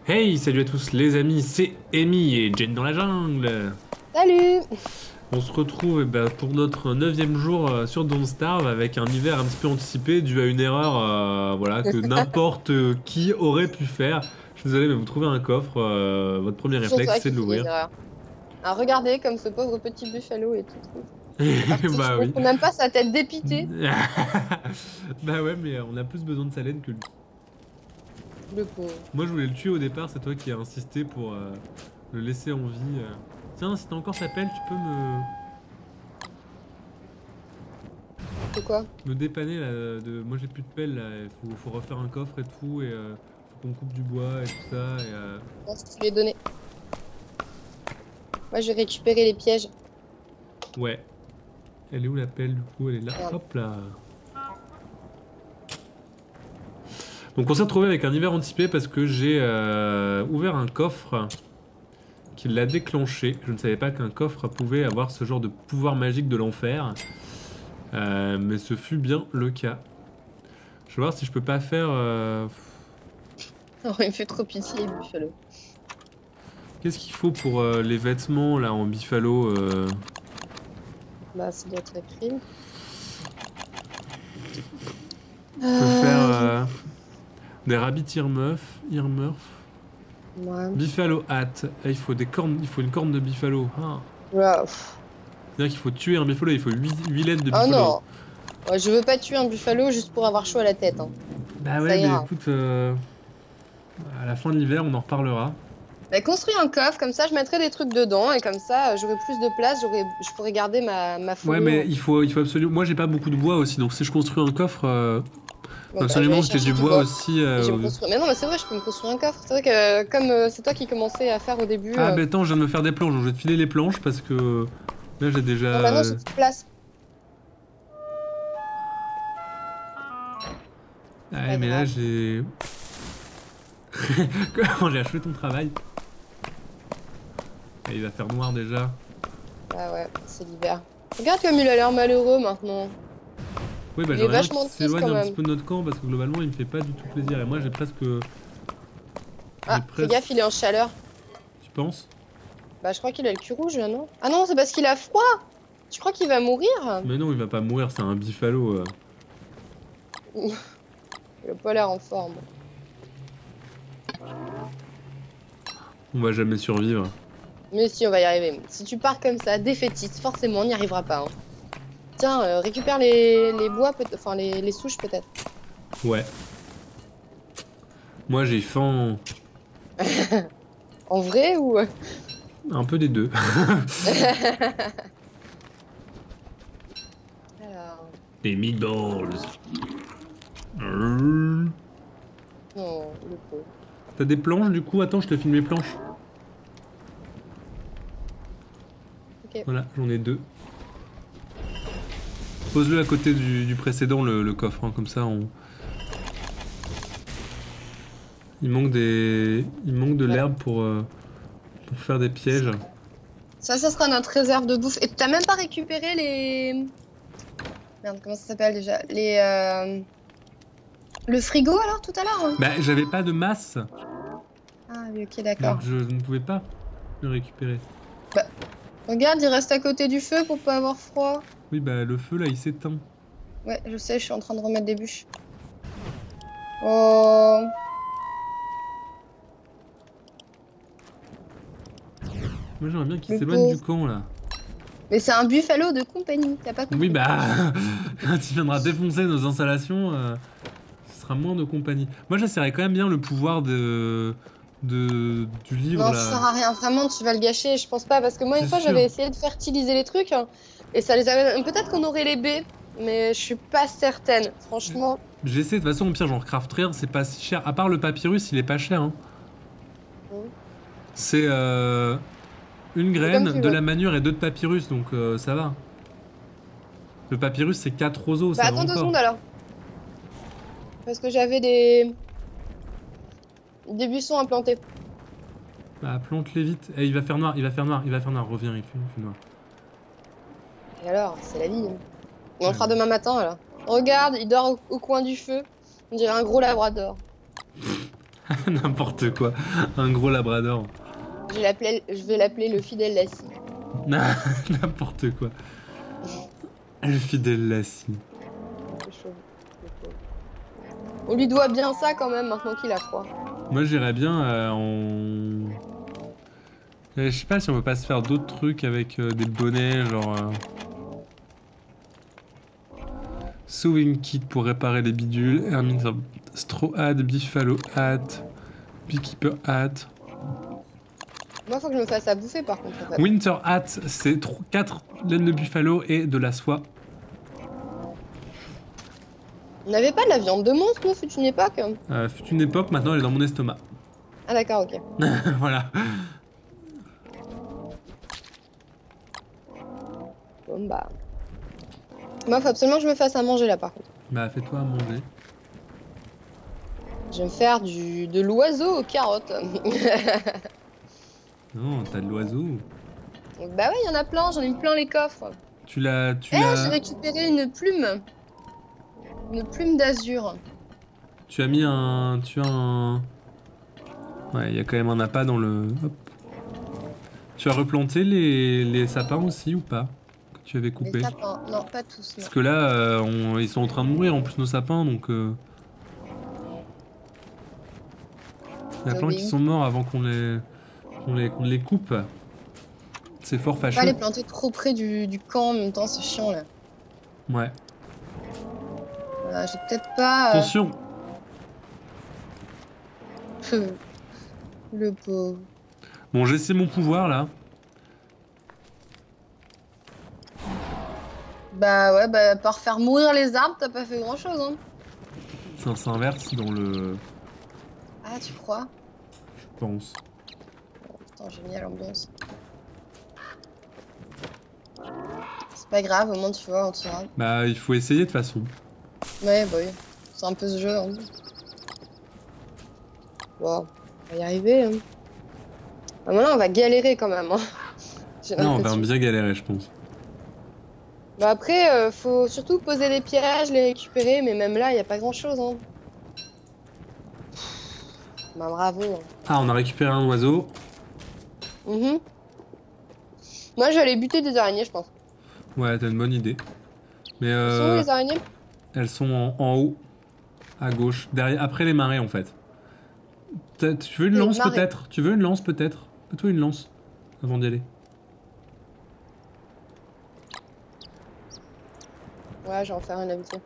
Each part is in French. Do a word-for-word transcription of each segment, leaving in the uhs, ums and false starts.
Hey, salut à tous les amis, c'est Amy et Jane dans la jungle. Salut! On se retrouve eh ben, pour notre neuvième jour euh, sur Don't Starve avec un hiver un petit peu anticipé dû à une erreur euh, voilà, que n'importe qui aurait pu faire. Je suis désolé, mais vous trouvez un coffre, euh, votre premier Toujours réflexe toi c'est qui de fais des l'ouvrir. erreurs. Ah, regardez comme ce pauvre petit buffalo est tout triste. Parti, je Bah oui. comprends même pas sa tête dépitée. Bah ouais, mais on a plus besoin de sa laine que lui. Le pauvre. Moi je voulais le tuer au départ, c'est toi qui as insisté pour euh, le laisser en vie. euh. Tiens, si t'as encore sa pelle, tu peux me... C'est quoi? me dépanner là, de... Moi j'ai plus de pelle là, il faut, faut refaire un coffre et tout, et euh, faut qu'on coupe du bois et tout ça, et euh... Non, si tu lui ai donné. Moi, je vais récupérer les pièges. Ouais. Elle est où la pelle du coup? Elle est là, Merde. hop là. Donc on s'est retrouvé avec un hiver anticipé parce que j'ai euh, ouvert un coffre qui l'a déclenché. Je ne savais pas qu'un coffre pouvait avoir ce genre de pouvoir magique de l'enfer. Euh, mais ce fut bien le cas. Je vais voir si je peux pas faire... Euh... Oh, il me fait trop pitié, le buffalo. Qu'est-ce qu'il faut pour euh, les vêtements là en Biffalo euh... Bah, ça doit être écrit. On peut faire euh, des rabbits earmuff, earmuff. Ouais. Biffalo hat. Eh, il faut des cornes, il faut une corne de Biffalo. Ah. Voilà. C'est-à-dire qu'il faut tuer un Biffalo, il faut huit laines de Oh Biffalo. non! Ouais, je veux pas tuer un buffalo juste pour avoir chaud à la tête. Hein. Bah Ça ouais, mais ira. écoute, euh, à la fin de l'hiver, on en reparlera. Bah, construis un coffre, comme ça je mettrai des trucs dedans et comme ça j'aurai plus de place, j'aurai, je pourrai garder ma, ma Ouais, fourrure. mais il faut, il faut absolument. Moi, j'ai pas beaucoup de bois aussi, donc si je construis un coffre, euh, Bon, bah, je vais absolument aller que j'ai chercher du du bois bois. aussi. euh, Et je vais me construire. Mais non, mais c'est vrai, je peux me construire un coffre. C'est vrai que comme euh, c'est toi qui commençais à faire au début. Ah, euh, bah attends, je viens de me faire des planches, donc je vais te filer les planches parce que là, j'ai déjà. Non, bah non, j'ai euh, plus de place. Ah, Pas mais là, grave. j'ai. Comment j'ai achevé ton travail? Ah, il va faire noir déjà. Ah ouais, c'est l'hiver. Regarde comme il a l'air malheureux maintenant. Oui, bah Il est j'aimerais bien qu'il vachement triste s'éloigne quand un petit même. peu de notre camp parce que globalement, il me fait pas du tout plaisir. Et moi, j'ai presque. J'ai Ah, fais presque. gaffe, il est en chaleur. Tu penses? Bah, je crois qu'il a le cul rouge là, non? Ah non, c'est parce qu'il a froid. Tu crois qu'il va mourir? Mais non, il va pas mourir, c'est un Biffalo. euh. Il a pas l'air en forme. On va jamais survivre. Mais si, on va y arriver. Si tu pars comme ça, défaitiste, forcément, on n'y arrivera pas. Hein. Tiens, euh, récupère les, les bois, peut- enfin les, les souches peut-être. Ouais. Moi, j'ai faim. En vrai ou... Un peu des deux. Alors... Des meatballs. Non, le pauvre. T'as des planches du coup? Attends, je te filme mes planches. Ok. Voilà, j'en ai deux. Pose-le à côté du, du précédent, le, le coffre, hein, comme ça on... Il manque des... Il manque de Ouais. l'herbe pour, euh, pour faire des pièges. Ça, ça sera notre réserve de bouffe. Et t'as même pas récupéré les... Merde, comment ça s'appelle déjà? Les... Euh... Le frigo alors tout à l'heure hein. Bah, j'avais pas de masse, Ah oui, ok, d'accord. donc je ne pouvais pas le récupérer. Regarde, il reste à côté du feu pour pas avoir froid. Oui, bah le feu là, il s'éteint. Ouais, je sais, je suis en train de remettre des bûches. Oh... Moi, j'aimerais bien qu'il Le s'éloigne du pauvre. camp là. Mais c'est un buffalo de compagnie, t'as pas compris? Oui, bah, quand il viendra défoncer nos installations, euh, ce sera moins de compagnie. Moi, j'essaierais quand même bien le pouvoir de, de du livre Non, là. ça sert à rien, vraiment, tu vas le gâcher, je pense pas. Parce que moi, une C'est fois, sûr. j'avais essayé de fertiliser les trucs hein, et ça les avait. Peut-être qu'on aurait les baies, mais je suis pas certaine, franchement. J'essaie, de toute façon, au pire, j'en recraft rien, c'est pas si cher. À part le papyrus, il est pas cher. Hein. Mm. C'est euh, une comme graine, tu de veux. la manure et deux de papyrus, donc euh, ça va. Le papyrus, c'est quatre roseaux, Bah, ça va attends deux encore. secondes alors. Parce que j'avais des. Des buissons à planter. Bah, plante-les vite. Eh, il va faire noir, il va faire noir, il va faire noir. Reviens, il fait, il fait noir. Et alors, c'est la vie. Hein. On en Ouais. fera demain matin alors. Regarde, il dort au, au coin du feu. On dirait un gros labrador. N'importe quoi. Un gros labrador. Je vais l'appeler- je vais l'appeler le fidèle Lassie. N'importe quoi. Le fidèle Lassie. C'est chaud, c'est chaud. On lui doit bien ça quand même maintenant qu'il a froid. Moi j'irais bien euh, en... Euh, je sais pas si on peut pas se faire d'autres trucs avec euh, des bonnets, genre... Euh... Sewing kit pour réparer les bidules, Hermine Straw Hat, Buffalo Hat, Beekeeper Hat. Moi faut que je me fasse à bouffer par contre. En fait. Winter Hat, c'est quatre laines de buffalo et de la soie. On n'avait pas de la viande de monstre, nous, fut une époque. Euh, fut une époque, maintenant elle est dans mon estomac. Ah d'accord, ok. Voilà. Bon bah... Moi faut absolument que je me fasse à manger là par contre. Bah fais-toi à manger. Je vais me faire du de l'oiseau aux carottes. Non, t'as de l'oiseau. Bah ouais, il y en a plein, j'en ai mis plein les coffres. Tu l'as... Tu Eh, l'as... j'ai récupéré une plume. Une plume d'azur. Tu as mis un... Tu as un... Ouais, il y a quand même un appât dans le... Hop. Tu as replanté les, les sapins aussi ou pas? Que tu avais coupé? Les sapins, non, pas tous. Non. Parce que là, euh, on... ils sont en train de mourir en plus nos sapins, donc... Euh... Il y a plein qui sont morts avant qu'on les... qu'on les... qu'on les coupe. C'est fort Faut fâcheux. pas les planter trop près du, du camp en même temps, c'est chiant là. Ouais. Voilà, j'ai peut-être pas... euh, Attention. Le pauvre. Bon, j'essaie mon pouvoir là. Bah ouais, bah par faire mourir les arbres, t'as pas fait grand chose hein. Ça s'inverse dans le... Ah, tu crois? Je pense. Oh, putain, génial l'ambiance. C'est pas grave, au moins tu vois, on tirera. Bah, il faut essayer de toute façon. Ouais, bah oui. C'est un peu ce jeu. Hein. Bon, on va y arriver. Hein. Ah, maintenant, on va galérer quand même. Hein. Non, on va bien galérer, je pense. Bah après, euh, faut surtout poser les pièges, les récupérer, mais même là, il y a pas grand chose. Hein. Bah bravo. Hein. Ah, on a récupéré un oiseau. Mmh. Moi, je vais aller buter des araignées, je pense. Ouais, t'as une bonne idée. Mais euh, Elles sont où les araignées? Elles sont en, en haut, à gauche, derrière, après les marais en fait. Tu veux une Les lance marais. peut-être? Tu veux une lance peut-être? Fais-toi une lance avant d'y aller. Ouais, je vais en faire une habitude.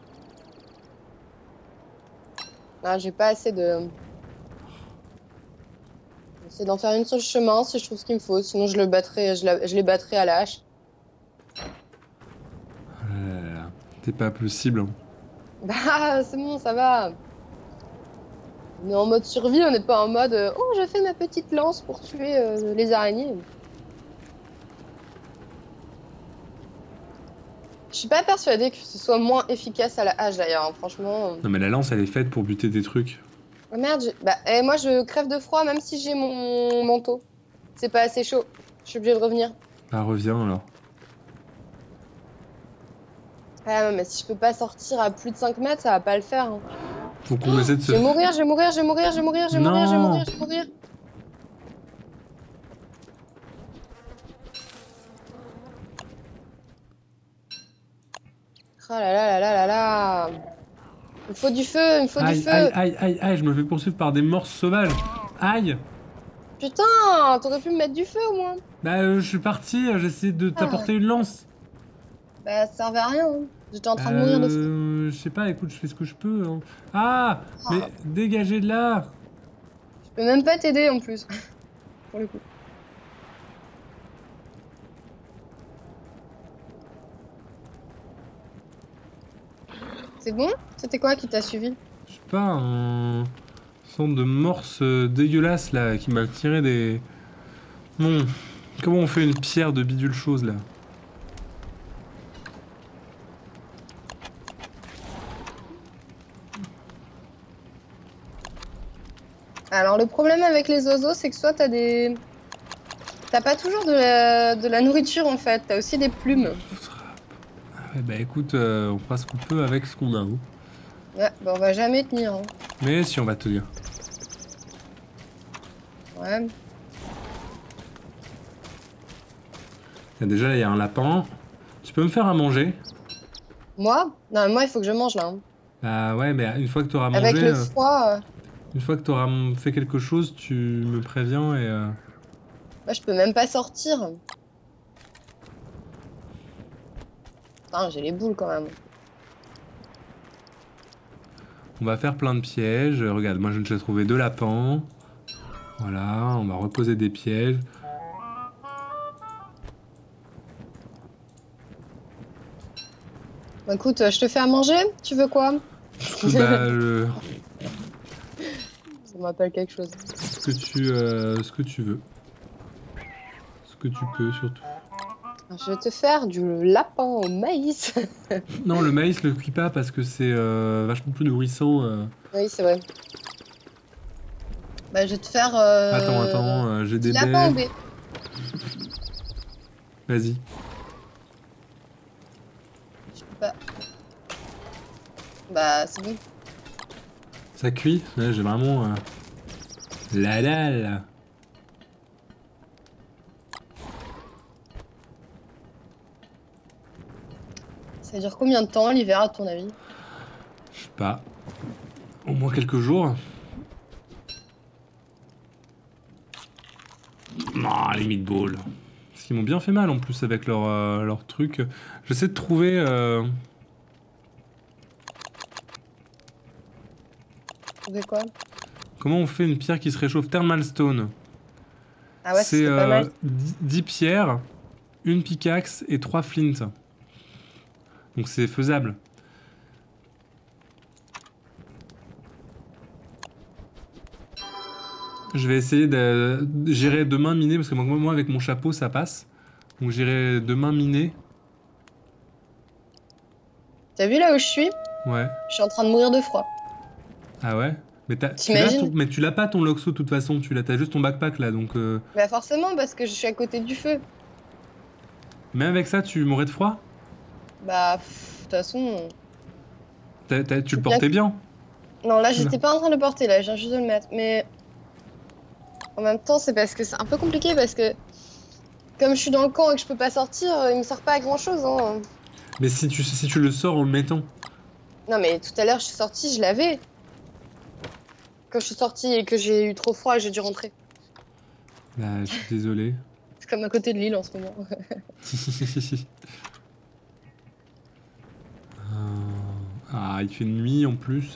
Non, j'ai pas assez de... J'essaie d'en faire une sur le chemin si je trouve ce qu'il me faut, sinon je le battrai, je, la... je les battrai à la hache. Euh, T'es pas possible. Hein. Bah, c'est bon, ça va. On est en mode survie, on n'est pas en mode euh, oh, je fais ma petite lance pour tuer euh, les araignées. Je suis pas persuadée que ce soit moins efficace à la hache d'ailleurs, hein, franchement. Non mais la lance elle est faite pour buter des trucs. Oh merde, j'ai- bah, eh, moi je crève de froid même si j'ai mon manteau. C'est pas assez chaud, je suis obligée de revenir. Bah reviens alors. Ah non, mais si je peux pas sortir à plus de cinq mètres, ça va pas le faire. Hein. Faut qu'on essaie de Je se... vais mourir, je vais mourir, je vais mourir, je vais mourir, je vais mourir, je vais Non. mourir, je vais mourir. Oh là là là là là là. Il me faut du feu, il me faut du Aïe, feu. aïe, aïe, aïe, aïe, je me fais poursuivre par des morses sauvages. Aïe. Putain, t'aurais pu me mettre du feu au moins. Bah euh, je suis parti, euh, j'ai essayé de t'apporter une lance. Bah ça servait à rien. Hein. J'étais en train de mourir de fou. Euh, je sais pas, écoute, je fais ce que je peux. Hein. Ah, Ah. mais dégagez de là. Je peux même pas t'aider en plus. Pour le coup. C'est bon? C'était quoi qui t'a suivi? Je sais pas, un sorte de morse euh, dégueulasse là qui m'a tiré des... Bon, comment on fait une pierre de bidule chose là? Alors le problème avec les oiseaux, c'est que soit t'as des... T'as pas toujours de la... de la nourriture en fait, t'as aussi des plumes. Ouais, bah écoute, euh, on fera ce qu'on peut avec ce qu'on a. Hein. Ouais, bah on va jamais tenir. Hein. Mais si on va tenir. Ouais. Et déjà, il y a un lapin. Tu peux me faire à manger? Moi? Non, mais moi, il faut que je mange là. Hein. Bah ouais, mais une fois que tu auras Avec mangé, le euh, froid, euh, une fois que tu auras fait quelque chose, tu me préviens et... euh, moi, je peux même pas sortir. Putain, j'ai les boules quand même. On va faire plein de pièges. Regarde, moi je j'ai trouvé deux lapins. Voilà, on va reposer des pièges. Bah, écoute, euh, je te fais à manger? Tu veux quoi? Ce que, bah, le- Ça m'appelle quelque chose. ce que tu, euh, ce que tu veux. Ce que tu peux surtout. Je vais te faire du lapin au maïs. Non, le maïs, le cuis pas parce que c'est euh, vachement plus nourrissant. euh. Oui, c'est vrai. Bah, je vais te faire Attends, euh... attends, euh, j'ai du des lapin baies. au baies. Vas-y. Je peux pas. Bah, c'est bon. Ça cuit? Ouais, j'ai vraiment... euh, la dalle. Ça dure combien de temps l'hiver à ton avis? Je sais pas. Au moins quelques jours. Non, les meatballs. Parce qu'ils m'ont bien fait mal en plus avec leur, euh, leur truc. J'essaie de trouver... euh, Tu fais quoi? Comment on fait une pierre qui se réchauffe? Thermal stone. Ah ouais, ce C'est serait pas euh, mal. dix pierres, une pickaxe et trois flints. Donc c'est faisable. Je vais essayer de... J'irai demain miner, parce que moi, moi, avec mon chapeau, ça passe. Donc j'irai demain miner. T'as vu là où je suis? Ouais. Je suis en train de mourir de froid. Ah ouais? Mais, t'as- tu l'as ton... T'imagines? Mais tu l'as pas ton Loxo de toute façon, tu l'as, t'as juste ton backpack là, donc... euh, Bah forcément, parce que je suis à côté du feu. Même avec ça, tu mourrais de froid? Bah, pff, de toute façon... T'as- t'as- Tu le c'est bien portais que- bien? Non, là, Là. j'étais pas en train de le porter, là, je viens juste de le mettre. Mais en même temps, c'est parce que c'est un peu compliqué, parce que comme je suis dans le camp et que je peux pas sortir, euh, il me sert pas à grand-chose, hein. Mais si tu, si tu le sors en le mettant... Non, mais tout à l'heure, je suis sortie, je l'avais. Quand je suis sortie et que j'ai eu trop froid, j'ai dû rentrer. Bah, je suis désolé. C'est comme à côté de l'île en ce moment. Euh, Ah, il fait nuit en plus.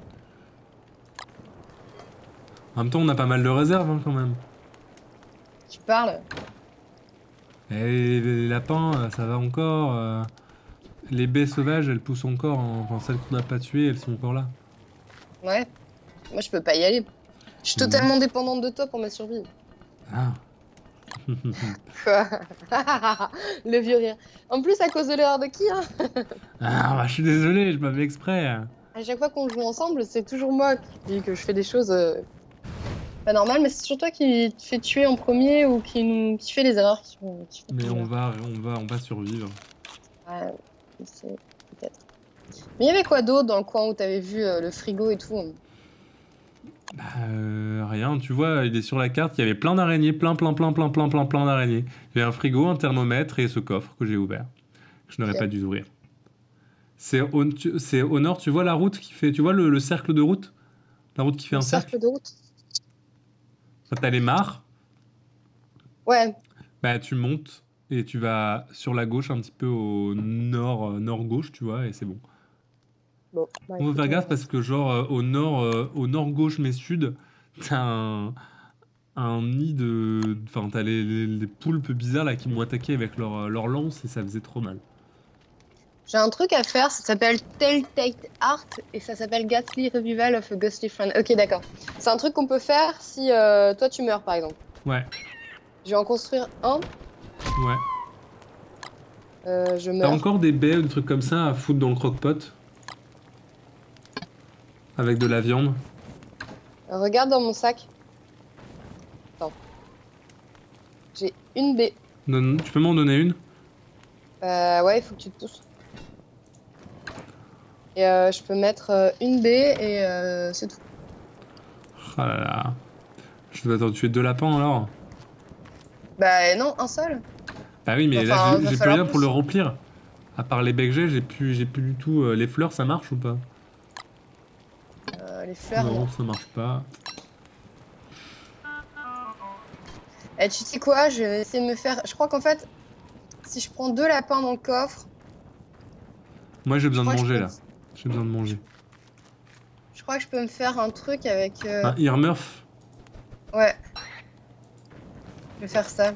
En même temps, on a pas mal de réserves hein, quand même. Tu parles? Et les, les lapins, euh, ça va encore. euh, Les baies sauvages, elles poussent encore. hein. Enfin, celles qu'on n'a pas tuées, elles sont encore là. Ouais. Moi, je peux pas y aller. Je suis Mhm. totalement dépendante de toi pour ma survie. Ah. Quoi? Le vieux rire. En plus, à cause de l'erreur de qui, hein? Ah, bah, je suis désolé, je m'avais exprès. À chaque fois qu'on joue ensemble, c'est toujours moi qui dis que je fais des choses euh, pas normales, mais c'est toujours toi qui te fais tuer en premier ou qui nous qui fait les erreurs qui font, qui font Mais qu'on on meurt. va, on va, on va survivre. Ouais, c'est peut-être. Mais il y avait quoi d'autre dans le coin où t'avais vu euh, le frigo et tout? Hein. Bah, euh, rien, tu vois, il est sur la carte, il y avait plein d'araignées, plein, plein, plein, plein, plein, plein, plein d'araignées. Il y avait un frigo, un thermomètre et ce coffre que j'ai ouvert. Que je n'aurais Ok. pas dû ouvrir. C'est au, tu- c'est au nord, tu vois la route qui fait, tu vois le, le cercle de route? La route qui fait Le un cercle? cercle de route? Quand t'as les mares, Ouais. bah tu montes et tu vas sur la gauche, un petit peu au nord, euh, nord-gauche, tu vois, et c'est bon. Bon. Bah, On va écoute, faire on gaffe va- parce que genre euh, au nord, euh, au nord-gauche mais sud, t'as un, un nid de... Enfin, t'as les, les, les poulpes bizarres là qui m'ont attaqué avec leur, euh, leur lance et ça faisait trop mal. J'ai un truc à faire, ça s'appelle Telltale Art et ça s'appelle Ghastly Revival of a Ghostly Friend. Ok, d'accord. C'est un truc qu'on peut faire si euh, toi tu meurs par exemple. Ouais, Je vais en construire un, ouais. euh, je T'as meurs. encore des baies ou des trucs comme ça à foutre dans le croque-pot? Avec de la viande? Regarde dans mon sac. Attends. J'ai une baie. Donne- Tu peux m'en donner une? Euh, ouais, il faut que tu te pousses. Et euh, je peux mettre euh, une baie et euh, c'est tout. Ah là là. Tu dois t'en tuer deux lapins alors. Bah non, un seul. Bah oui, mais Enfin, là, va j'ai j'ai plus falloir rien pour plus. le remplir. À part les becs que j'ai, j'ai plus, j'ai plus du tout... euh, les fleurs, ça marche ou pas? Euh, les fleurs, Non, non. ça marche pas. Et tu sais quoi, je vais essayer de me faire... Je crois qu'en fait, si je prends deux lapins dans le coffre, Moi, j'ai je besoin de crois que je manger, peux... là. J'ai besoin de manger. Je crois que je peux me faire un truc avec... euh, Un Earmuff? Ouais, je vais faire ça.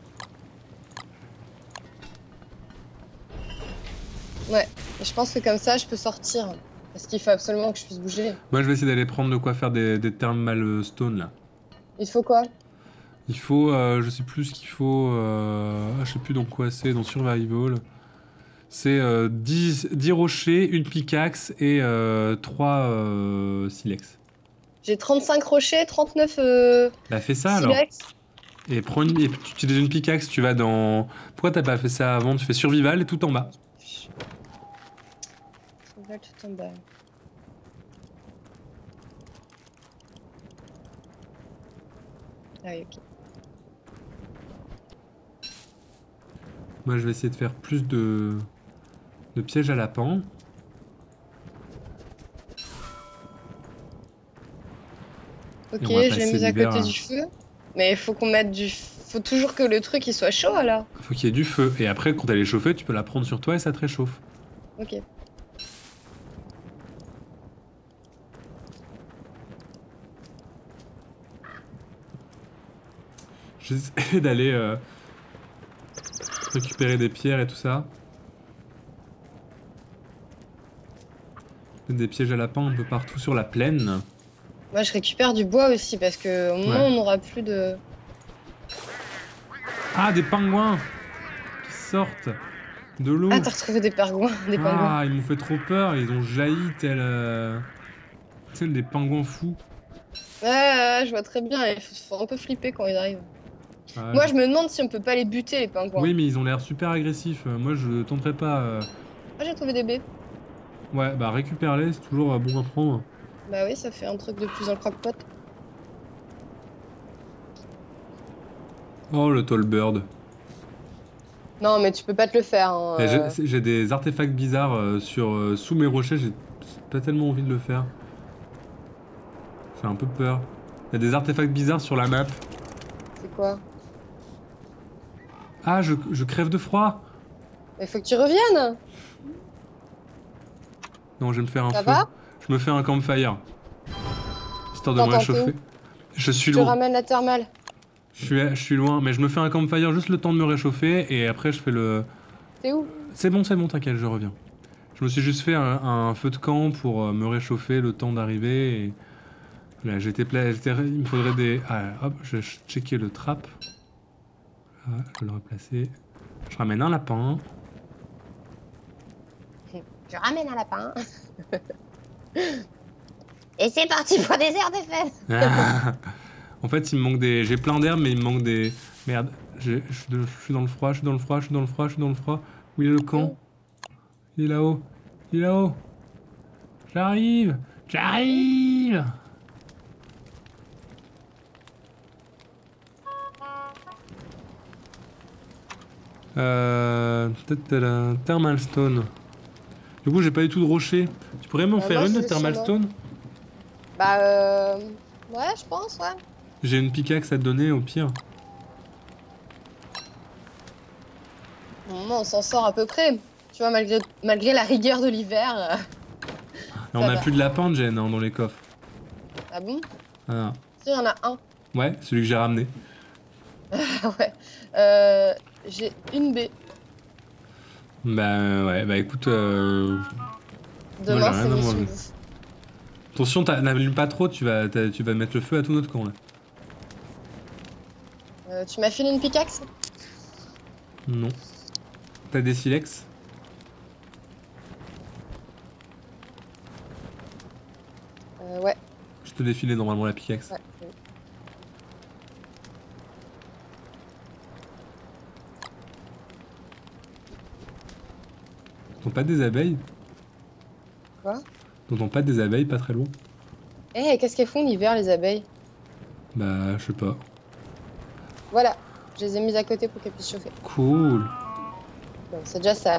Ouais, et je pense que comme ça, je peux sortir. Parce qu'il faut absolument que je puisse bouger. Moi, je vais essayer d'aller prendre de quoi faire des, des thermal stone, là. Il faut quoi? Il faut, euh, je sais plus ce qu'il faut... Euh... Ah, je sais plus dans quoi c'est, dans Survival. C'est euh, dix, dix rochers, une pickaxe et euh, trois euh, silex. J'ai trente-cinq rochers, trente-neuf euh, Bah fais ça alors. silex. Et prends une, et tu utilises une pickaxe, tu vas dans... Pourquoi t'as pas fait ça avant? Tu fais survival et tout en bas. On va tout en bas. Ah oui, ok. Moi je vais essayer de faire plus de, de pièges à lapins. Ok, Et on va je l'ai passer mis à l'hiver côté à- du feu. Mais il faut qu'on mette du... Faut toujours que le truc il soit chaud alors. Faut qu'il y ait du feu. Et après quand elle est chauffée, tu peux la prendre sur toi et ça te réchauffe. Ok. J'essaie d'aller euh, récupérer des pierres et tout ça. Des pièges à lapins un peu partout sur la plaine. Moi je récupère du bois aussi parce que au moment Ouais. où on n'aura plus de... Ah, des pingouins qui sortent de l'eau. Ah, t'as retrouvé des pingouins, des pingouins. Ah, ils m'ont fait trop peur, ils ont jailli tel... Euh... tel des pingouins fous. Ouais, ouais, ouais, je vois très bien, il faut, faut un peu flipper quand ils arrivent. Ah, Moi je- je me demande si on peut pas les buter les pingouins. Oui, mais ils ont l'air super agressifs. Euh, Moi, je tenterai pas... euh, Ah, j'ai trouvé des baies. Ouais, bah récupère-les, c'est toujours euh, bon à prendre. Bah oui, ça fait un truc de plus dans le croque-pot. Oh, le tall bird. Non, mais tu peux pas te le faire. Hein, Et j'ai euh. c'est- j'ai des artefacts bizarres euh, sur, euh, sous mes rochers, j'ai pas tellement envie de le faire. J'ai un peu peur. Il y a des artefacts bizarres sur la map. C'est quoi? Ah, je, je crève de froid. Il faut que tu reviennes. Non, je vais me faire un Ça feu. va? Je me fais un campfire. Histoire de me T'entends, t'es réchauffer. où? Je suis Je te loin. ramène la thermale. Je suis, je suis loin, mais je me fais un campfire juste le temps de me réchauffer et après je fais le... T'es où? C'est bon, c'est bon, t'inquiète, je reviens. Je me suis juste fait un, un feu de camp pour euh, me réchauffer le temps d'arriver et... Là, j'étais pla- j'étais- il me faudrait des... Ah, hop, je vais checker le trap. Ah, je vais le replacer. Je ramène un lapin. Je ramène un lapin. Et c'est parti pour des heures de fête. Ah. En fait, il me manque des... J'ai plein d'herbes, mais il me manque des... Merde, j'ai- je suis de- je suis dans le froid, je suis dans le froid, je suis dans le froid, je suis dans le froid. Où il est le camp? Il est là-haut. Il est là-haut. J'arrive. J'arrive. Euh... ta-ta-da, Thermal stone. Du coup, j'ai pas du tout de rocher. Tu pourrais m'en Euh, faire moi, une je de l'ai thermal sur stone? Bah euh... Ouais, je pense, ouais. J'ai une pickaxe à te donner au pire. Bon, on s'en sort à peu près. Tu vois, malgré, malgré la rigueur de l'hiver. euh, Et on Ça a va. plus de lapin, Jen, hein, dans les coffres. Ah bon? Ah. Si, il y en a un. Ouais, celui que j'ai ramené. Ah ouais. Euh, J'ai une baie. Bah ouais, bah écoute, euh... Demain, Moi, j'ai c'est rien à mission manger. bouffe. attention, t'as- n'allume pas trop, tu vas, t'as- tu vas mettre le feu à tout notre camp là. Euh, tu m'as filé une pickaxe? Non. T'as des silex? Euh, ouais. Je te l'ai filé normalement la pickaxe. Ouais. T'entends pas des abeilles? Quoi? T'entends pas des abeilles pas très loin? Eh, qu'est-ce qu'elles font l'hiver, les abeilles? Bah, je sais pas. Voilà, je les ai mises à côté pour qu'elles puissent chauffer. Cool. Bon, c'est déjà ça.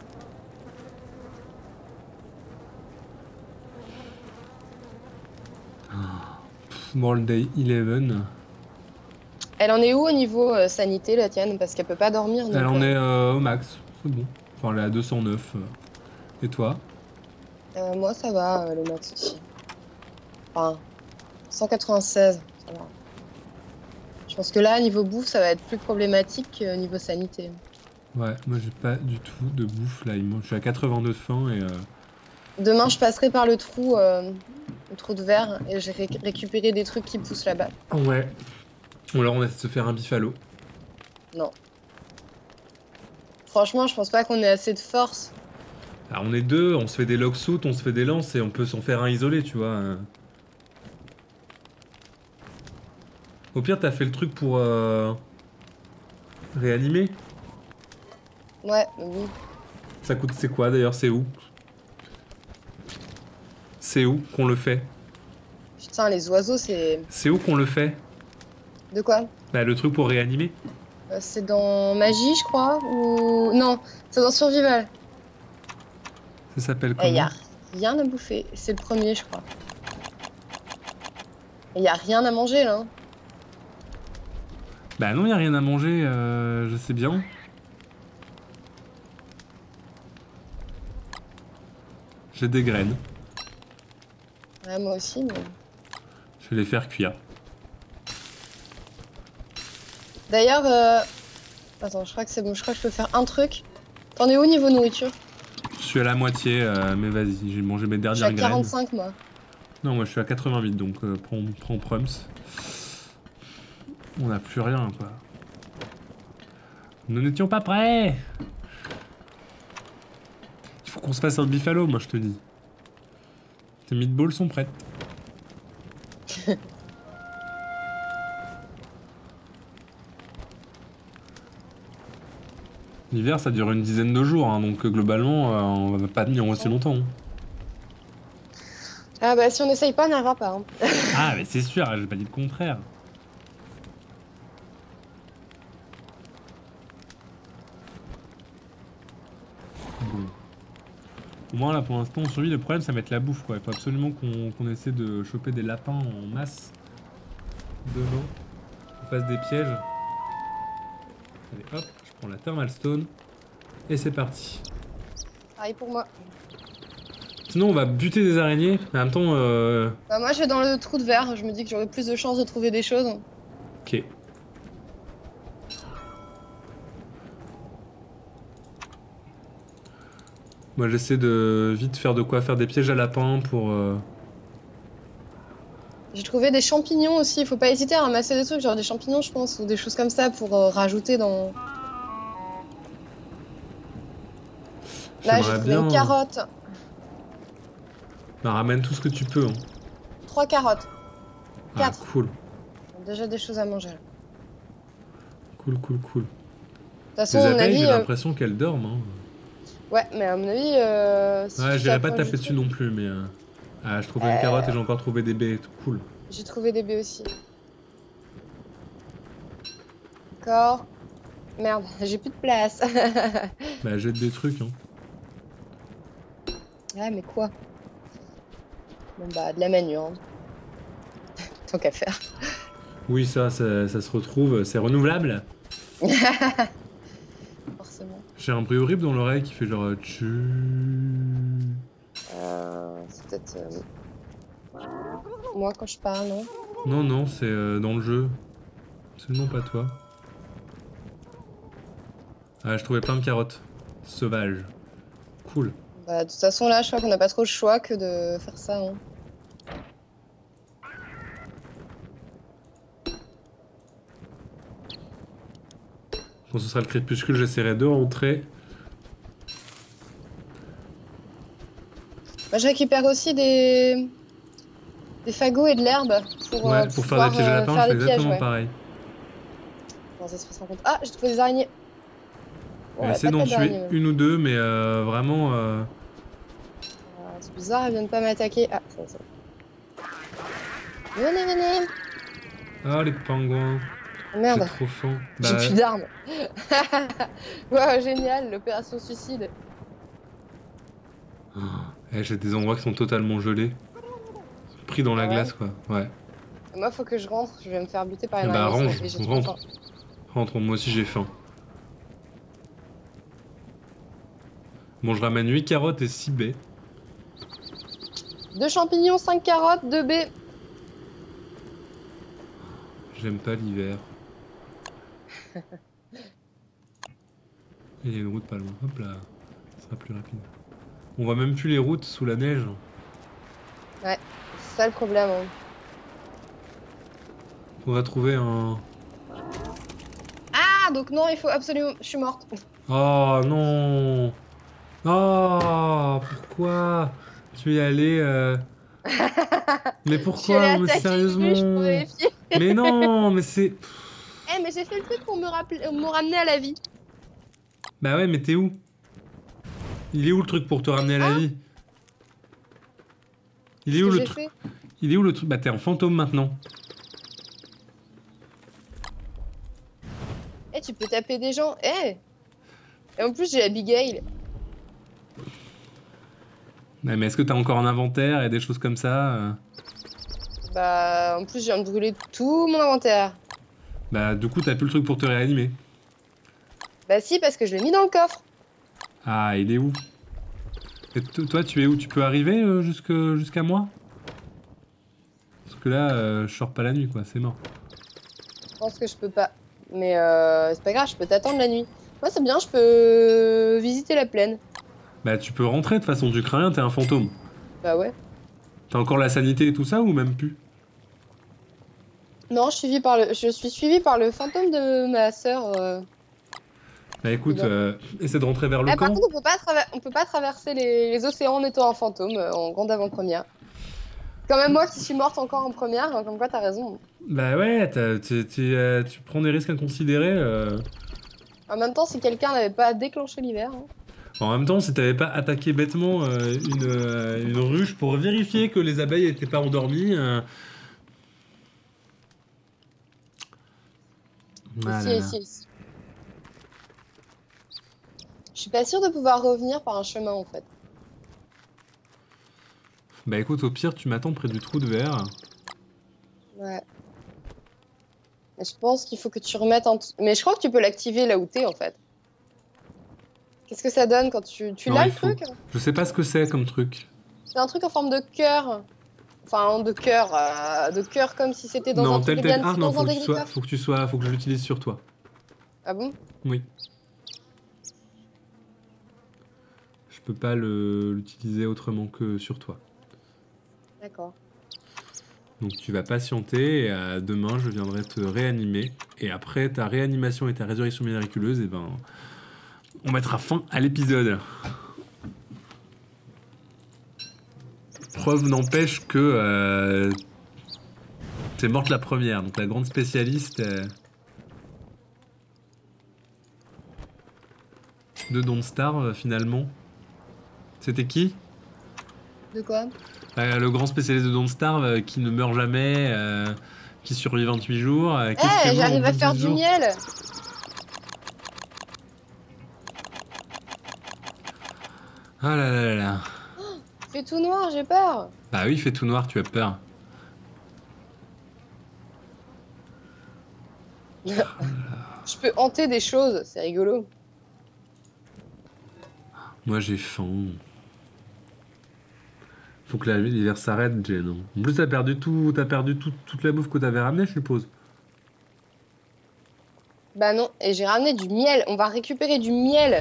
World Day onze. Elle en est où au niveau euh, sanité, la tienne? Parce qu'elle peut pas dormir. Elle donc, en euh, est euh, au max, c'est bon. Enfin, elle est à deux cent neuf. euh. Et toi? euh, moi, ça va, euh, le max aussi. Enfin, cent quatre-vingt-seize, ça va. Je pense que là, niveau bouffe, ça va être plus problématique que niveau sanité. Ouais, moi j'ai pas du tout de bouffe là. il me- Je suis à quatre-vingt-deux de faim et. Euh... Demain, je passerai par le trou, euh, le trou de verre et j'ai ré- récupéré des trucs qui poussent là-bas. Ouais. Ou alors on essaie de se faire un bifalo. Non. Franchement, je pense pas qu'on ait assez de force. Alors on est deux, on se fait des log suits, on se fait des lances et on peut s'en faire un isolé, tu vois. euh. Au pire, t'as fait le truc pour euh, réanimer. Ouais, mais oui. Ça coûte, c'est quoi d'ailleurs? C'est où? C'est où qu'on le fait? Putain, les oiseaux, c'est... C'est où qu'on le fait? De quoi? Bah, le truc pour réanimer. Euh, C'est dans Magie, je crois, ou... Non, c'est dans Survival. Ça s'appelle Eh, y comment? a rien à bouffer. C'est le premier, je crois. Et y a rien à manger, là. hein. Bah non, y a rien à manger, euh, je sais bien. J'ai des graines. Ouais, moi aussi, mais... Je vais les faire cuire. D'ailleurs, euh... attends, je crois que c'est bon. Je crois que je peux faire un truc. T'en es où niveau nourriture? Je suis à la moitié, euh, mais vas-y, j'ai mangé mes Je suis dernières à graines. quarante-cinq, moi. Non, moi je suis à quatre-vingt-huit, donc euh, prends, prends Prums. On n'a plus rien, quoi. Nous n'étions pas prêts. Il faut qu'on se fasse un bifalo, moi je te dis. Tes meatballs sont prêtes. L'hiver ça dure une dizaine de jours, hein, donc euh, globalement euh, on va pas tenir aussi longtemps. hein. Ah bah si on essaye pas, on n'arrivera pas. hein. Ah mais c'est sûr, j'ai pas dit le contraire. Bon. Au moins là pour l'instant on survit, le problème ça va être la bouffe quoi. Il faut absolument qu'on qu'on essaie de choper des lapins en masse. De l'eau. Qu'on fasse des pièges. Allez hop, je prends la thermal stone. Et c'est parti. Pareil pour moi. Sinon on va buter des araignées, mais en même temps euh... Bah moi je vais dans le trou de verre. Je me dis que j'aurai plus de chances de trouver des choses. Ok. Moi j'essaie de vite faire de quoi faire des pièges à lapins pour... Euh... J'ai trouvé des champignons aussi. Il faut pas hésiter à ramasser des trucs, genre des champignons, je pense, ou des choses comme ça pour euh, rajouter dans. Là, j'ai J'aimerais trouvé bien... une carotte. Bah, ramène tout ce que tu peux. Hein. Trois carottes. Ah Quatre. cool. Déjà des choses à manger. là. Cool, cool, cool. De toute façon, Les à mon abeilles, avis. j'ai euh, l'impression qu'elles dorment. Hein. Ouais, mais à mon avis. Euh... si Ouais, tu j'irai pas t'approches taper du dessus truc- non plus, mais... Euh... Ah, je trouvais une Euh. carotte et j'ai encore trouvé des baies et tout. Cool. J'ai trouvé des baies aussi. D'accord. Merde, j'ai plus de place. Bah jette des trucs. Hein. Ah, mais quoi? Bon, bah, de la manure. hein. Tant qu'à faire. Oui, ça, ça, ça se retrouve. C'est renouvelable. Forcément. J'ai un bruit horrible dans l'oreille qui fait genre... tchu. Euh, c'est peut-être. euh, Moi quand je parle, non? Non, non, c'est euh, dans le jeu. Absolument pas toi. Ah, je trouvais plein de carottes. Sauvages. Cool. Bah, de toute façon, là, je crois qu'on n'a pas trop le choix que de faire ça. hein. Quand ce sera le crépuscule, j'essaierai de rentrer. Moi, je récupère aussi des. des fagots et de l'herbe pour, Ouais, euh, pour faire pouvoir, des pièges à euh, lapin, faire je fais des pièges, exactement ouais. pareil. Dans Esprit sans compte. Ah, j'ai trouvé des araignées. Bon, Essaye pas d'en de tuer d'araignées, ouais. une ou deux, mais euh, vraiment... euh, Ah, c'est bizarre, elles viennent pas m'attaquer. Ah, ça, ça. Venez, venez. Ah, les pingouins. Oh, merde, J'ai trop faim. j'ai Bah, plus d'armes. Wow, génial, l'opération suicide. oh, eh, j'ai des endroits qui sont totalement gelés. Pris dans la Ah ouais. glace, quoi. Ouais. Moi, faut que je rentre, je vais me faire buter par Eh une bah, araignée si range, on fait, j'ai trop rentre. faim. Rentre, moi aussi j'ai faim. Bon, je ramène huit carottes et six baies. Deux champignons, cinq carottes, deux baies. J'aime pas l'hiver. Il y a une route pas loin. Hop là, ça sera plus rapide. On voit même plus les routes sous la neige. Ouais, c'est ça le problème. Hein. On va trouver un... Ah, donc non, il faut absolument... Je suis morte. Oh non. Oh, pourquoi tu es allé... euh, Mais Je suis allée pourquoi? Mais attaquer une ruche pour sérieusement? vérifier. Mais non, mais c'est... Eh, mais j'ai fait le truc pour me, rappeler... me ramener à la vie. Bah ouais, mais t'es où? Il est où le truc pour te ramener à la Ah, vie? Il est ce où que le j'ai truc? fait. Il est où le truc? Bah t'es en fantôme maintenant. Eh, tu peux taper des gens. Eh. Et en plus, j'ai Abigail. Ouais, mais est-ce que t'as encore un inventaire et des choses comme ça? euh Bah, en plus, je viens de brûler tout mon inventaire. Bah du coup t'as plus le truc pour te réanimer. Bah si, parce que je l'ai mis dans le coffre. Ah, il est où? Et to- toi tu es où? Tu peux arriver euh, jusque jusqu'à moi? Parce que là euh, je sors pas la nuit quoi, c'est mort. Je pense que je peux pas. Mais euh, c'est pas grave, je peux t'attendre la nuit. Moi, c'est bien, je peux visiter la plaine. Bah tu peux rentrer de toute façon, tu crains rien, t'es un fantôme. Bah ouais. T'as encore la sanité et tout ça ou même plus? Non, je suis suivie par le, je suis suivie par le fantôme de ma sœur. euh. Bah écoute, Non. euh, essaie de rentrer vers le Ah, par camp. contre, on peut pas, traver- on peut pas traverser les... les océans en étant un fantôme, euh, en grande avant-première. Quand même moi qui suis morte encore en première, hein, comme quoi t'as raison. Bah ouais, t'as- t'es- t'es, euh, tu prends des risques inconsidérés. euh. En même temps, si quelqu'un n'avait pas déclenché l'hiver. Hein. En même temps, si t'avais pas attaqué bêtement euh, une, euh, une ruche pour vérifier que les abeilles étaient pas endormies. euh, Ah Ici, là là. ici, ici. Je suis pas sûre de pouvoir revenir par un chemin en fait. Bah écoute, au pire, tu m'attends près du trou de verre. Ouais. Mais je pense qu'il faut que tu remettes en... Mais je crois que tu peux l'activer là où t'es en fait. Qu'est-ce que ça donne quand tu... Tu Non, l'as il le faut. truc? Je sais pas ce que c'est comme truc. C'est un truc en forme de cœur. Enfin, de cœur. euh, de cœur comme si c'était dans Non, un truc tel de tel. bien Ah non, dans faut un que tu sois, dégricoeur. faut que tu sois, faut que je l'utilise sur toi. Ah bon? Oui. Je peux pas le- l'utiliser autrement que sur toi. D'accord. Donc tu vas patienter et à demain je viendrai te réanimer. Et après ta réanimation et ta résurrection miraculeuse, et ben on mettra fin à l'épisode. Preuve n'empêche que euh, t'es morte la première, donc la grande spécialiste euh, de Don't Starve finalement. C'était qui? De quoi? Euh, le grand spécialiste de Don't Starve euh, qui ne meurt jamais, euh, qui survit vingt-huit jours, euh, Eh, qui se fait mort j'arrive au à bout de faire dix du jours. miel! Ah là là là là. C'est tout noir, j'ai peur! Bah oui, il fait tout noir, tu as peur. Je peux hanter des choses, c'est rigolo. Moi j'ai faim. Faut que la- l'hiver s'arrête, Jen. En plus, t'as perdu tout, t'as perdu tout- toute la bouffe que t'avais ramenée, je suppose. Bah non, et j'ai ramené du miel. On va récupérer du miel.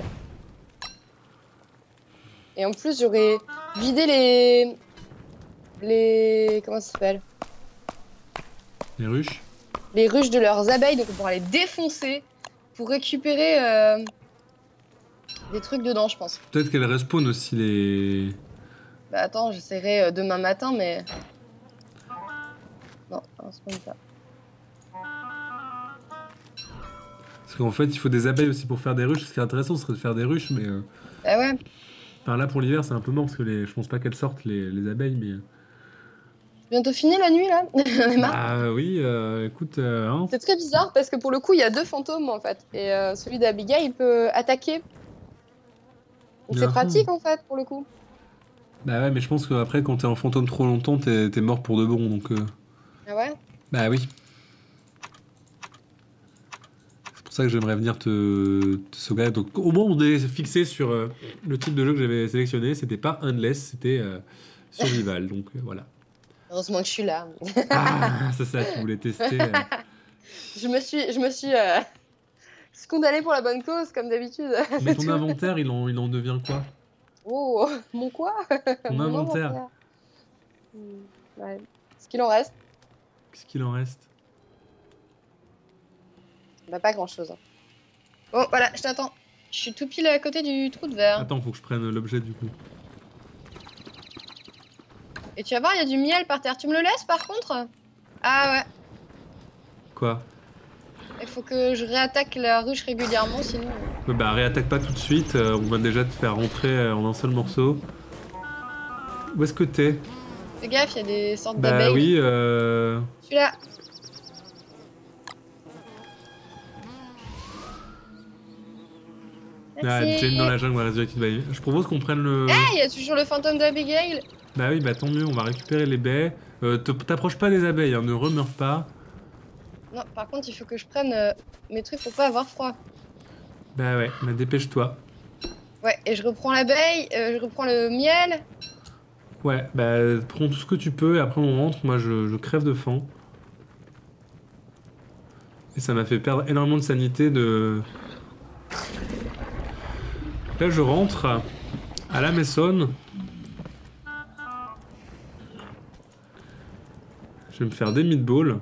Et en plus, j'aurais vidé les... Les... Comment ça s'appelle? Les ruches. Les ruches de leurs abeilles, donc on pourra les défoncer pour récupérer euh, des trucs dedans, je pense. Peut-être qu'elles respawn aussi les. Bah attends, j'essaierai euh, demain matin, mais... Non, on se prend pas. Parce qu'en fait, il faut des abeilles aussi pour faire des ruches. Ce qui est intéressant, ce serait de faire des ruches, mais. euh, Bah ouais. Enfin, là, pour l'hiver, c'est un peu mort parce que les... je pense pas qu'elles sortent, les, les abeilles, mais. Bientôt fini la nuit là. On est marre. Ah oui, euh, écoute, euh, hein. C'est très bizarre parce que pour le coup, il y a deux fantômes en fait. Et euh, celui d'Abigail, il peut attaquer. Donc c'est Ah. pratique en fait pour le coup. Bah ouais, mais je pense qu'après, quand t'es en fantôme trop longtemps, t'es t'es mort pour de bon, donc... euh, Ah ouais? Bah oui. C'est pour ça que j'aimerais venir te, te sauvegarder. Donc au moins, on est fixé sur euh, le type de jeu que j'avais sélectionné. C'était pas Endless, c'était euh, Survival, donc euh, voilà. Heureusement que je suis là. Ah, c'est ça, tu voulais tester. euh. Je me suis, je me suis euh, condamnée pour la bonne cause comme d'habitude. Mais C'est ton tout. inventaire, il en, il en devient quoi? Oh, mon quoi? Ton Mon inventaire. Hmm, ouais. Ce qu'il en reste, Qu'est-ce qu'il en reste? bah pas grand chose. Bon, voilà, je t'attends. Je suis tout pile à côté du trou de verre. Attends, faut que je prenne l'objet du coup. Et tu vas voir, il y a du miel par terre. Tu me le laisses par contre? Ah ouais. Quoi? Il faut que je réattaque la ruche régulièrement, sinon. Ouais, bah réattaque pas tout de suite, euh, on va déjà te faire rentrer euh, en un seul morceau. Où est-ce que t'es? Fais gaffe, il y a des sortes Bah d'abeilles. oui, euh... Je suis là. Ah, Merci. Jane dans la jungle, Resurrected by... Je propose qu'on prenne le... Ah, il y a toujours le fantôme d'Abigail. Bah oui, bah tant mieux, on va récupérer les baies. Euh, te- T'approches pas des abeilles, hein, ne remeurs pas. Non, par contre, il faut que je prenne euh, mes trucs pour pas avoir froid. Bah ouais, bah dépêche-toi. Ouais, et je reprends l'abeille, euh, je reprends le miel. Ouais, bah prends tout ce que tu peux et après on rentre, moi je, je crève de faim. Et ça m'a fait perdre énormément de sanité de... Là je rentre à la Maison. Je vais me faire des meatballs.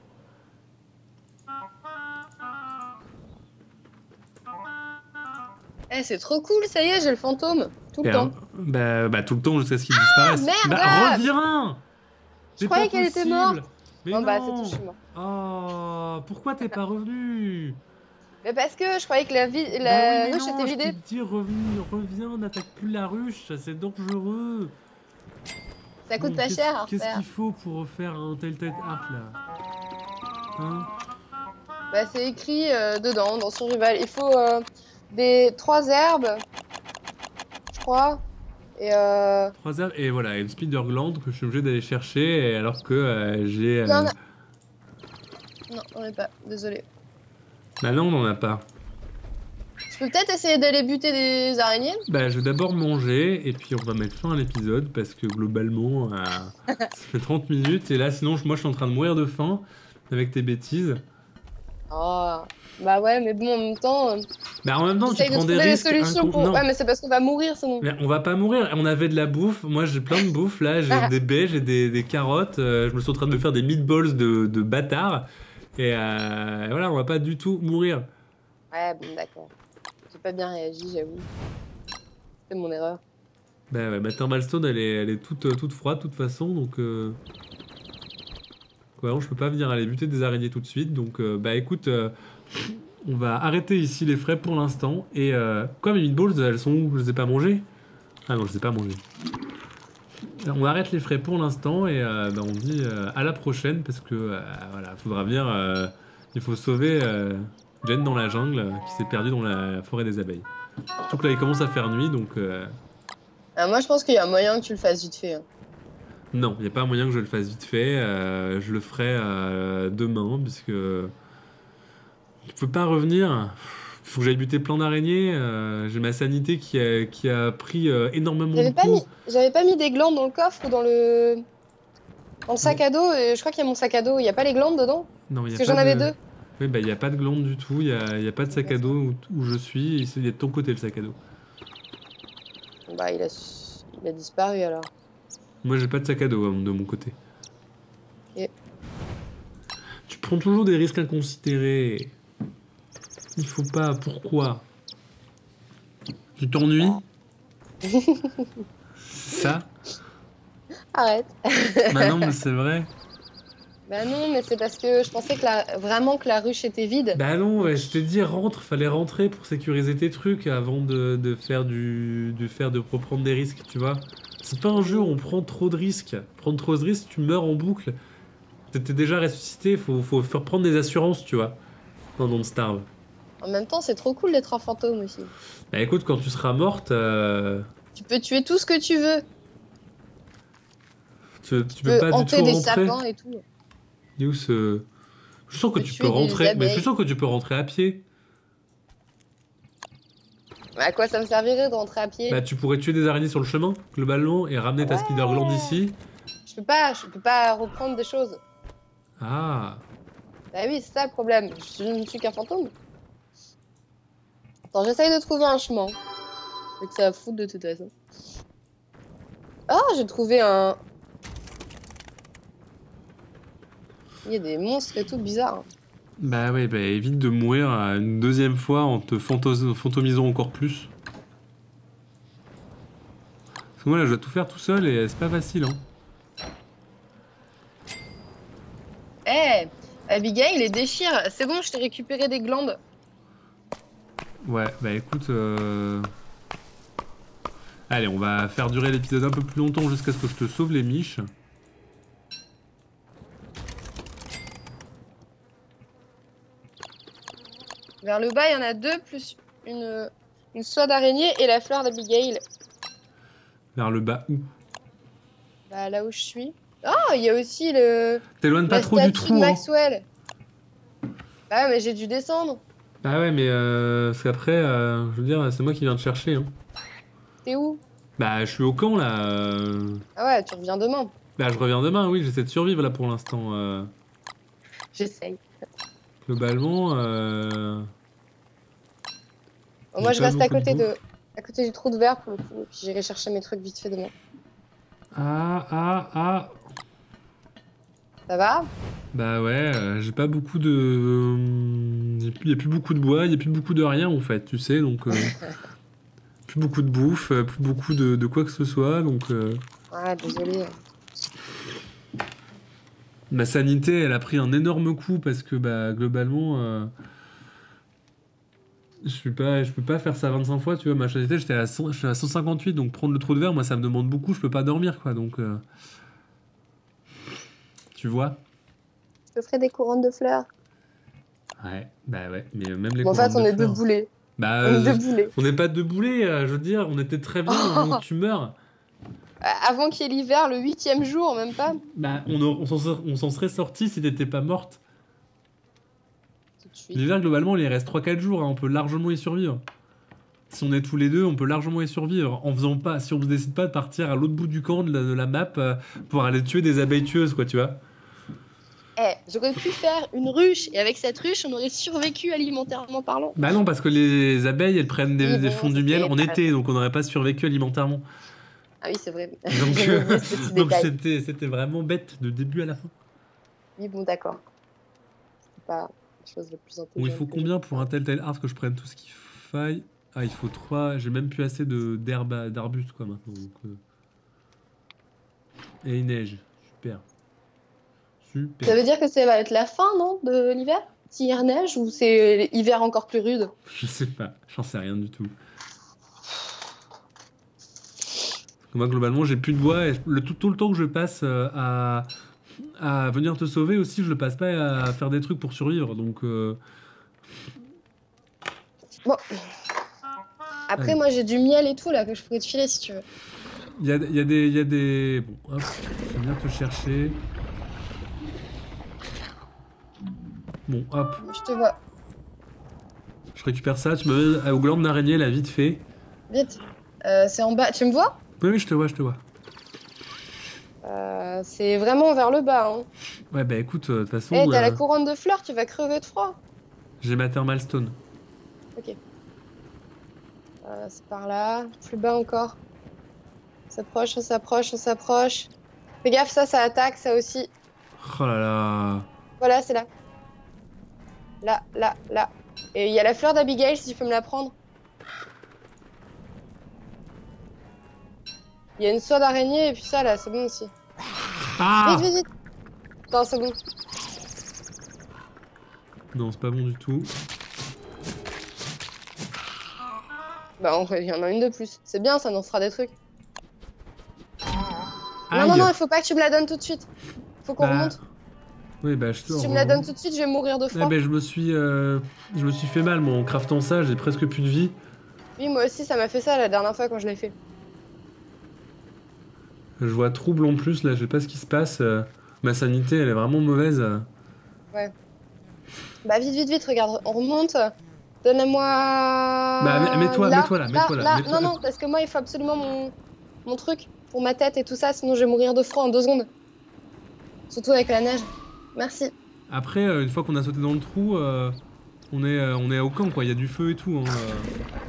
Eh, c'est trop cool, ça y est, j'ai le fantôme. Tout le Et temps. alors, bah, bah tout le temps jusqu'à ce qu'il disparaisse. merde Bah reviens! Je C'est croyais pas qu'elle était possible. morte. Mais Bon, non. bah, c'est tout, je suis mort. Oh, pourquoi t'es pas revenu? Mais parce que je croyais que la, vie, Bah la oui, mais ruche non, était je t'ai vidée. dit reviens, reviens, n'attaque plus la ruche, c'est dangereux. Ça coûte Bon, pas qu'est-ce- cher à Qu'est-ce refaire. qu'il faut pour refaire un Telltale Arc là? Hein? Bah, c'est écrit euh, dedans, dans Survival. Il faut euh, des trois herbes, je crois. Et euh... Trois herbes et voilà, une spider gland que je suis obligé d'aller chercher et alors que euh, j'ai... il y en euh, a... Non, on est pas, désolé. Bah non, on n'en a pas. Je peux peut-être essayer d'aller buter des araignées. Bah je vais d'abord manger et puis on va mettre fin à l'épisode parce que globalement euh, ça fait trente minutes et là sinon moi je suis en train de mourir de faim avec tes bêtises. Oh, bah ouais, mais bon, en même temps, euh, Bah en même temps tu j'essaye de prends des trouver des risques. solutions incon- pour... Non. Ouais, mais c'est parce qu'on va mourir sinon. Mais on va pas mourir, on avait de la bouffe, moi j'ai plein de bouffe là, j'ai des baies, j'ai des, des carottes, euh, je me suis en train de me faire des meatballs de, de bâtard et euh, voilà, on va pas du tout mourir. Ouais, bon, d'accord. J'ai pas bien réagi, j'avoue. C'est mon erreur. Bah ouais, ma thermalstone elle est, elle est toute, euh, toute froide de toute façon donc... Euh... Ouais, je peux pas venir aller buter des araignées tout de suite donc euh, bah écoute, euh, on va arrêter ici les frais pour l'instant et euh, quoi mes meatballs elles sont où? Je les ai pas mangées? Ah non je les ai pas mangées. On arrête les frais pour l'instant et euh, bah, on dit euh, à la prochaine parce que euh, voilà, faudra venir, euh, il faut sauver euh, Jen dans la jungle euh, qui s'est perdue dans la forêt des abeilles. Surtout que là il commence à faire nuit donc euh, Ah, moi, je pense qu'il y a moyen que tu le fasses vite fait. Hein. non, il n'y a pas moyen que je le fasse vite fait, euh, je le ferai euh, demain puisque je peux pas revenir. Il faut que j'aille buter plein d'araignées, euh, j'ai ma sanité qui a, qui a pris euh, énormément de J'avais pas, mis... coups. J'avais pas mis des glandes dans le coffre ou dans le... Dans le sac à dos. Et je crois qu'il y a mon sac à dos. Il y a pas les glandes dedans? Non, il y a Parce que pas j'en avais de- deux. Oui, bah il n'y a pas de glande du tout, il n'y a, il y a pas de sac à dos où, où je suis, il est de ton côté le sac à dos. Bah, il a, il a disparu alors. Moi j'ai pas de sac à dos hein, de mon côté. Ok. Tu prends toujours des risques inconsidérés. Il faut pas, pourquoi? Tu t'ennuies? Ça? Arrête. Bah non mais c'est vrai. Bah non, mais c'est parce que je pensais que la... vraiment que la ruche était vide. Bah non, ouais, je t'ai dit rentre, fallait rentrer pour sécuriser tes trucs avant de, de faire du, de faire de reprendre des risques, tu vois. C'est pas un jeu où on prend trop de risques. Prendre trop de risques, tu meurs en boucle. T'étais déjà ressuscité, faut, faut faire prendre des assurances, tu vois, dans Don't Starve. En même temps, c'est trop cool d'être un fantôme aussi. Bah écoute, quand tu seras morte, euh, Tu peux tuer tout ce que tu veux. tu, tu Tu peux peux pas du hanter tout des rentrer. sapins et tout. Il est où ce... Je suis sûr que peux tu tuer peux des rentrer, mais je suis abeilles. sûr que tu peux rentrer à pied. Mais à quoi ça me servirait de rentrer à pied? Bah tu pourrais tuer des araignées sur le chemin, globalement, et ramener ta Ouais. Spider-Gland ici. Je peux pas, je peux pas reprendre des choses. Ah. Bah oui, c'est ça le problème. Je ne suis qu'un fantôme. Attends, j'essaye de trouver un chemin. Mais que ça va foutre de toute façon. Oh, j'ai trouvé un... Il y a des monstres et tout bizarres. Bah ouais, bah évite de mourir une deuxième fois en te fantos- fantomisant encore plus. Parce que moi là je dois tout faire tout seul et c'est pas facile hein. Eh, Abigail, les déchire. C'est bon, je t'ai récupéré des glandes. Ouais, bah écoute... Euh... Allez, on va faire durer l'épisode un peu plus longtemps jusqu'à ce que je te sauve les miches. Vers le bas, il y en a deux, plus une, une soie d'araignée et la fleur d'Abigail. Vers le bas où? Bah, là où je suis. Oh, il y a aussi le... T'éloignes pas la trop du statue trou de hein. Maxwell. Bah, mais j'ai dû descendre. Ah ouais, mais euh, parce qu'après, euh, je veux dire, c'est moi qui viens te chercher hein. T'es où? Bah je suis au camp là. euh. Ah ouais, tu reviens demain. Bah je reviens demain, oui, j'essaie de survivre là pour l'instant. euh. J'essaye. Globalement... Euh... Bon, moi, J'ai je pas reste à beaucoup de côté de, bouffe. à côté du trou de verre pour le coup. Et puis j'irai chercher mes trucs vite fait demain. Ah, ah, ah. Ça va? Bah ouais, euh, j'ai pas beaucoup de... Il y a plus beaucoup de bois, il y a plus beaucoup de rien en fait, tu sais, donc... euh, plus beaucoup de bouffe, euh, plus beaucoup de, de quoi que ce soit, donc... euh, Ah, désolé. Ma sanité, elle a pris un énorme coup parce que, bah, globalement... euh, Je suis pas, je peux pas faire ça vingt-cinq fois, tu vois, ma sanité, j'étais à, cent, je suis à cent cinquante-huit, donc prendre le trou de verre, moi ça me demande beaucoup, je peux pas dormir, quoi, donc... euh, Tu vois? Je te ferai des couronnes de fleurs. Ouais, bah ouais, mais même les Bon, en fait, couronnes on de est deux fleurs. boulets. Bah, On est euh, deux boulets. on n'est pas deux boulets, euh, je veux dire, on était très bien avant que tu meurs. Avant qu'il y ait l'hiver, le huitième jour, même pas. Bah, on, a- on s'en sor- on s'en serait sorti si t'étais pas morte. Tout de suite. L'hiver, globalement, il reste trois quatre jours, hein, on peut largement y survivre. Si on est tous les deux, on peut largement y survivre. En faisant pas, si on ne décide pas de partir à l'autre bout du camp de la, de la map euh, pour aller tuer des abeilles tueuses, quoi, tu vois. Eh, j'aurais pu faire une ruche, et avec cette ruche, on aurait survécu alimentairement parlant. Bah non, parce que les abeilles, elles prennent des, Oui, des bon, fonds du ça miel fait en très- été, donc on n'aurait pas survécu alimentairement. Ah oui, c'est vrai. Donc J'avais euh, oublié ce petit donc détail. c'était c'était vraiment bête de début à la fin. Oui, bon, d'accord. C'est pas la chose la plus Bon, intelligente. il faut que combien j'ai pour un tel tel art que je prenne tout ce qu'il faille? Ah, il faut trois. J'ai même plus assez de d'herbe à- d'arbustes quoi maintenant. donc, euh. Et il neige. Super. Ça Super. veut dire que ça va être la fin, non, de l'hiver? S'il neige ou c'est l'hiver encore plus rude? Je sais pas. J'en sais rien du tout. Parce que moi, globalement, j'ai plus de bois et le, tout, tout le temps que je passe euh, à, à venir te sauver aussi, je le passe pas à faire des trucs pour survivre. Donc. euh, Bon. Après, Allez. moi, j'ai du miel et tout, là, que je pourrais te filer si tu veux. Il y a, il y a des. Il y a des... Bon, hop, je vais venir te chercher. Bon, hop, Je te vois. je récupère ça. Tu me mets au gland d'araignée, là, vite fait. Vite. Euh, c'est en bas. Tu me vois? Oui, oui, je te vois, je te vois. Euh, c'est vraiment vers le bas, hein. Ouais, bah écoute, euh, de toute façon, Eh, t'as euh, la couronne de fleurs, tu vas crever de froid. j'ai ma thermal stone. Ok. Euh, c'est par là. Plus bas encore. On s'approche, on s'approche, on s'approche. Fais gaffe, ça, ça attaque, ça aussi. Oh là là. Voilà, c'est là. Là, là, là. Et il y a la fleur d'Abigail, si tu peux me la prendre. Il y a une soie d'araignée et puis ça, là, c'est bon aussi. Ah Vite, vite, vite. Attends, c'est bon. Non, c'est pas bon du tout. Bah, en vrai, il y en a une de plus. C'est bien, ça nous fera des trucs. Non, non, non, il faut pas que tu me la donnes tout de suite. Faut qu'on Bah, remonte. Oui, bah je te Si tu me la donnes tout de suite, je vais mourir de Eh froid. ben, je me suis, euh, je me suis fait mal, moi, en craftant ça, j'ai presque plus de vie. Oui, moi aussi, ça m'a fait ça la dernière fois quand je l'ai fait. Je vois trouble en plus, là, je sais pas ce qui se passe. euh, ma sanité, elle est vraiment mauvaise. euh. Ouais. Bah, vite, vite, vite, regarde, on remonte. Donne-moi. Bah, mets- mets-toi, Là, mets-toi là, là, mets-toi là, là. mets-toi. Non, non, parce que moi, il faut absolument mon, mon truc pour ma tête et tout ça, sinon je vais mourir de froid en deux secondes. Surtout avec la neige. Merci. Après, euh, une fois qu'on a sauté dans le trou, euh, on est, euh, on est au camp, quoi. Il y a du feu et tout. Hein, euh.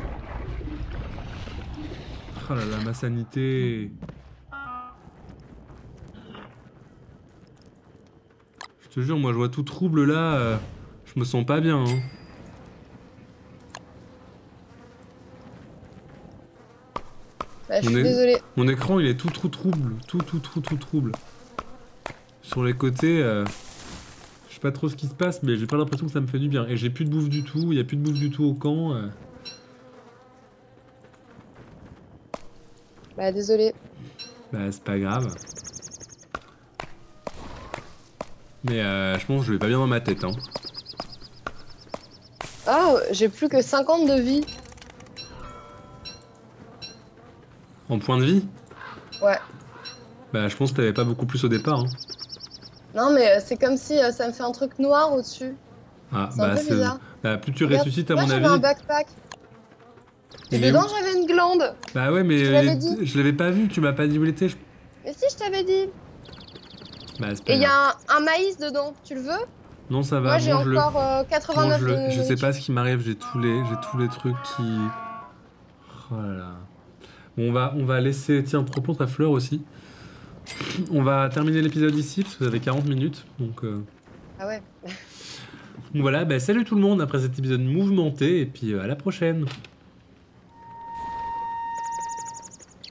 Oh là là, ma sanité. Je te jure, moi, je vois tout trouble là. euh, je me sens pas bien. Hein. Bah, je Mon, suis é- désolée. mon écran, il est tout, tout trouble. Tout, tout, tout, tout trouble. Sur les côtés, euh, je sais pas trop ce qui se passe, mais j'ai pas l'impression que ça me fait du bien. Et j'ai plus de bouffe du tout. Il y a plus de bouffe du tout au camp. euh. Bah, désolée. Bah, c'est pas grave. Mais euh, je pense que je vais pas bien dans ma tête. Hein. Ah, j'ai plus que cinquante de vie. En point de vie, Ouais. bah, je pense que t'avais pas beaucoup plus au départ. Hein. Non, mais euh, c'est comme si euh, ça me fait un truc noir au-dessus. Ah, C'est un bah, peu c'est. bizarre. Bah, plus tu Regarde, ressuscites, à moi, mon j'avais un avis. backpack. Et Il est dedans, où j'avais une glande. Bah, ouais, mais Je te euh, l'avais il est- dit. je l'avais pas vu, tu m'as pas dit où il était. je- Mais si, je t'avais dit. Bah, c'est Et pas il y grave. a un, un maïs dedans. Tu le veux? Non, ça va, Moi, j'ai mange-le. encore euh, quatre-vingt-neuf de Mange-le. Je sais pas nourriture. ce qui m'arrive, j'ai tous les, j'ai tous les trucs qui. Oh là là. Bon, on va, on va laisser. Tiens, propose ta fleur aussi. On va terminer l'épisode ici parce que ça fait quarante minutes. Donc, euh, Ah ouais. donc voilà, bah, salut tout le monde après cet épisode mouvementé et puis euh, à la prochaine.